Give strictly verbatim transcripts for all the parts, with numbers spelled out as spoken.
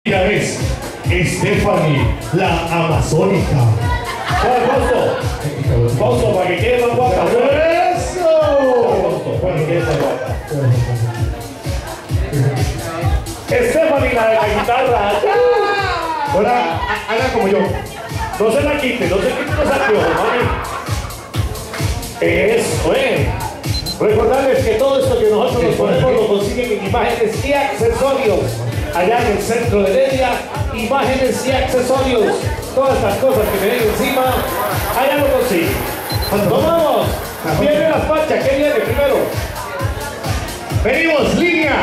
Ella es Stephanie, la amazónica. Fausto, Fausto, para que quede más guapa. ¡Eso! Fausto, para que quede más guapa. Stephanie, la de la guitarra. Ahora, haga como yo. No se la quite, no se quite los anteojos, mami. Eso es. Recordarles que todo esto que nosotros nos ponemos lo consiguen en Imágenes y Accesorios. Allá en el centro de Heredia, Imágenes y Accesorios. Todas estas cosas que me ven encima, allá lo consiguen. ¡Nos vamos! Viene las pachas, ¿qué viene primero? Venimos, línea.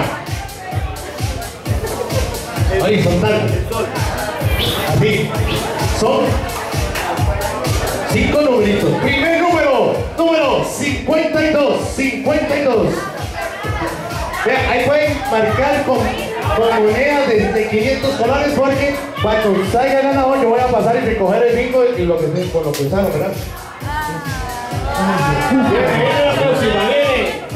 Horizontal. Así. Son cinco numeritos. Primer número, número cincuenta y dos. cincuenta y dos. Vean, ahí pueden marcar con, con monedas de, de quinientos dólares porque cuando salga el ganador yo voy a pasar y recoger el bingo y lo que sea, por lo que usaron, ¿verdad? Viene, viene la próxima, viene.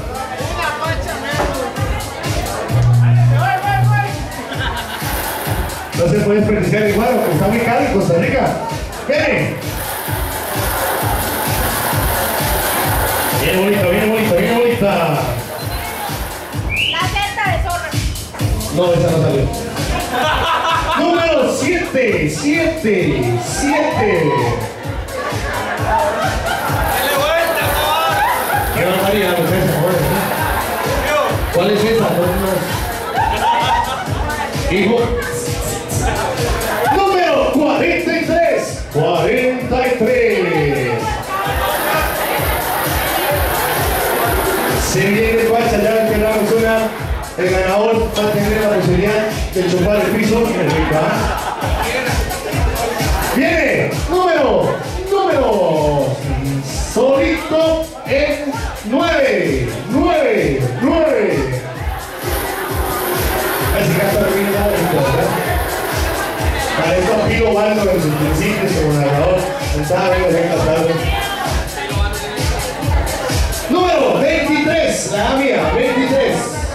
No se puede desperdiciar igual, porque está muy caro en Costa Rica. ¡Viene! Viene bonita, viene bonita, viene bonita. La seta de zorra. No, esa no salió. Número siete, siete, siete. ¿Qué va a salir a los esa, por favor? ¿Cuál es esa? Hijo. Número cuarenta y tres. cuarenta y tres. Se viene el guacha, ya ven que la persona, el ganador va a tener la posibilidad de chupar el piso. Viene, número, número, solito en nueve, nueve, nueve. Así que hasta termina la ¿verdad? Para esto aquí lo mando en sus principios como narrador. Pensaba venir a encantarlo. Número veintitrés, la mía, veintitrés.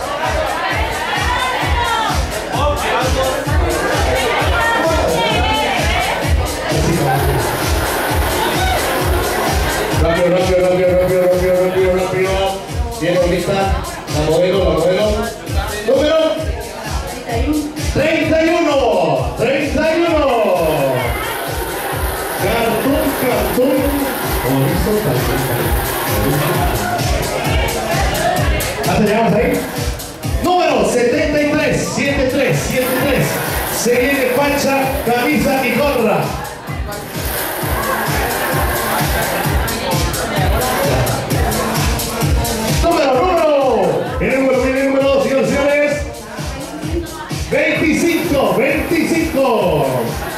Rápido, rápido, rápido, rápido, rápido, rápido, rápido. Bien, lista. La modelo, la modelo. Número treinta y uno. treinta y uno. Cartón, cartón. Horizontal. ¿Hasta llegamos ahí? Número setenta y tres. setenta y tres, setenta y tres. Se viene pancha, camisa y gorra. Número, número. El número, el número dos, señores. veinticinco, veinticinco.